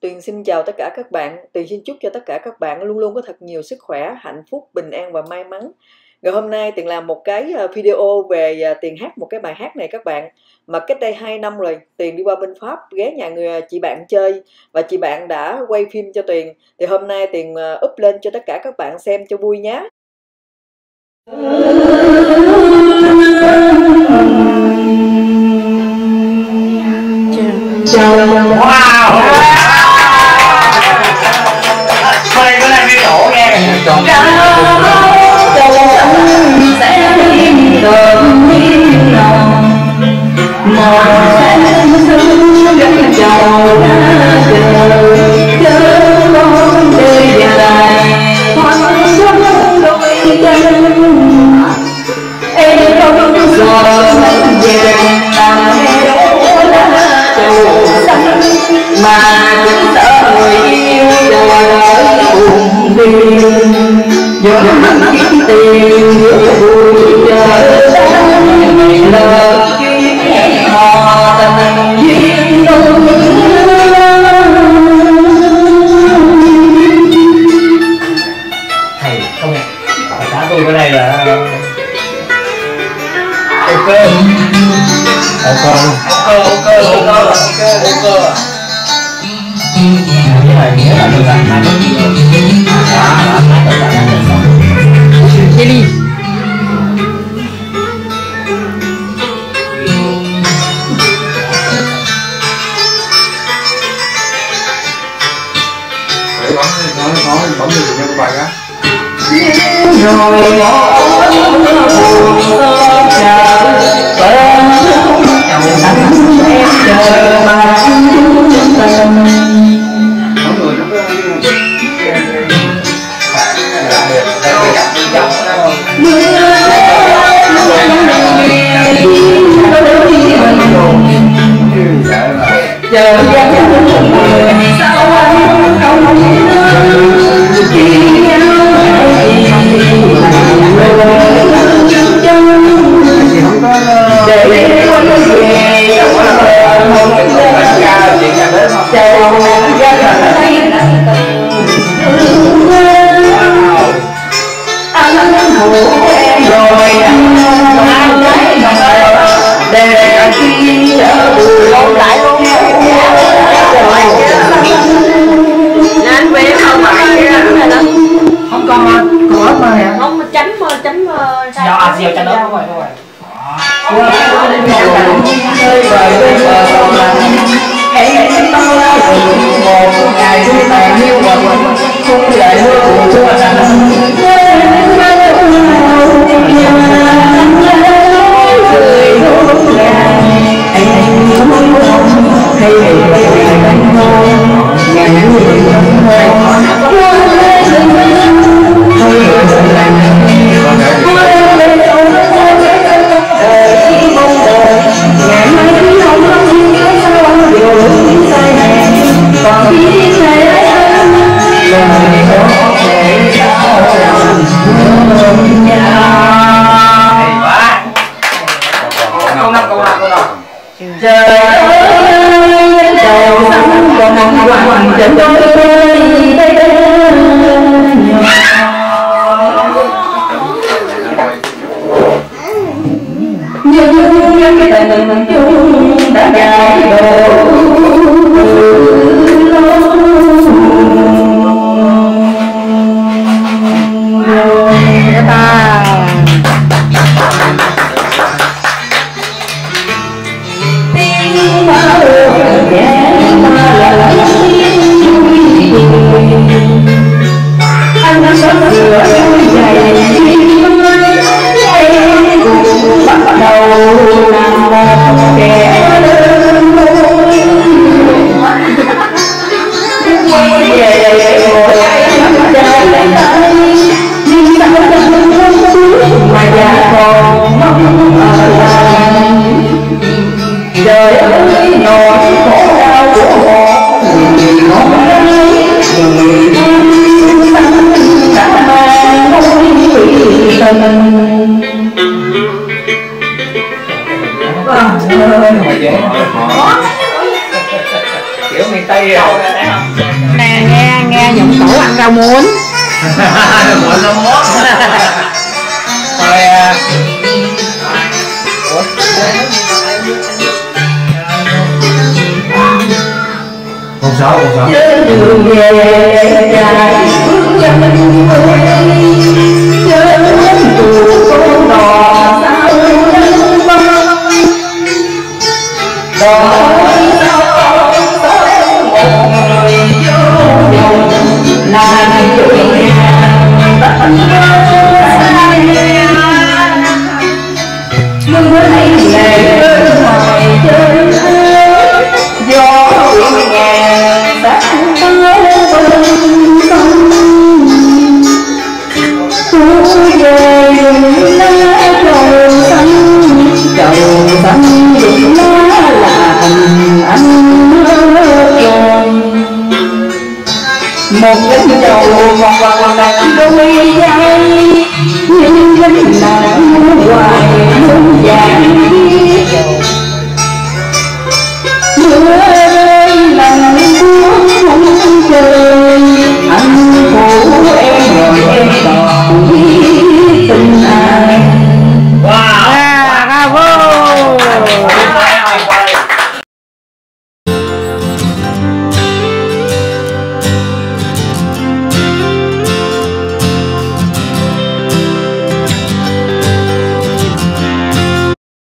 Tuyền xin chào tất cả các bạn. Tuyền xin chúc cho tất cả các bạn luôn luôn có thật nhiều sức khỏe, hạnh phúc, bình an và may mắn. Ngày hôm nay Tuyền làm một cái video về Tuyền hát một cái bài hát này các bạn. Mà cách đây 2 năm rồi, Tuyền đi qua bên Pháp ghé nhà chị bạn chơi và chị bạn đã quay phim cho Tuyền. Thì hôm nay Tuyền up lên cho tất cả các bạn xem cho vui nhé. Wow, quay cái này mới nổ nghe. Mà cũng sợ người yêu chờ đợi cùng tìm giữa hạnh kiếm tiền giữa vui chờ lời duyên hò tình duyên đôi. Thầy không ạ, xã tôi cái này là ok. Cái này nghĩa là được làm hai cái đi. Nói bấm được cho bài á. Rồi buồn chờ em chờ mà chờ sao anh không chỉ nhau để quên về một chào gia đình anh hổ em rồi anh để anh khi chở buồn lại luôn anh về không phải không còn hết mà nè không tránh sai do à diều cho nó không phải em một ngày vui vẻ như không lại mưa của chúa kiểu miền Tây rồi. Nè nghe giọng cổ ăn rau muống. Mọi rau muống. Rồi Không sao, không sao. Đường về dài bước chân quê, chớ dù con đò sao lưng băng. Đòi sao một người vô lòng là chuyện tận sai. Mưa hay ngày bên ngoài chơi gió quyện ngàn đã tới bên sông. Tôi về rừng lá trầu xanh rụng lá làm anh tròn. Một cánh trầu vòng vòng đặt đôi vai, nhưng cánh nào hoa